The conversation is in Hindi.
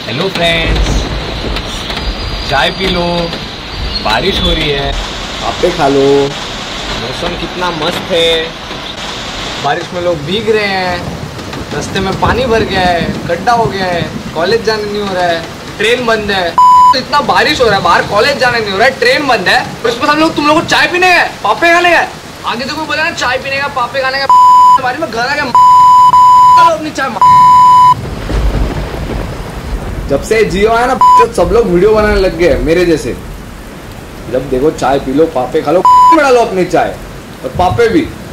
हेलो फ्रेंड्स, चाय पी लो, बारिश हो रही है। आपे खा लो। मौसम कितना मस्त है, बारिश में लोग भीग रहे हैं, रास्ते में पानी भर गया है, गड्ढा हो गया है, कॉलेज जाने नहीं हो रहा है, ट्रेन बंद है। तो इतना बारिश हो रहा है, बाहर कॉलेज जाने नहीं हो रहा है, ट्रेन बंद है, और इसमें हम लोग तुम लोग को चाय पीने गए, पापे खाने गए। आगे तो कोई बोला ना चाय पीने का, पापे खाने का, बारिश में घर आ गया अपनी चाय। जब से जियो आया ना सब लोग वीडियो बनाने लग गए मेरे जैसे। जब देखो चाय पी लो, पापे खा लो, में डालो अपनी चाय और पापे भी।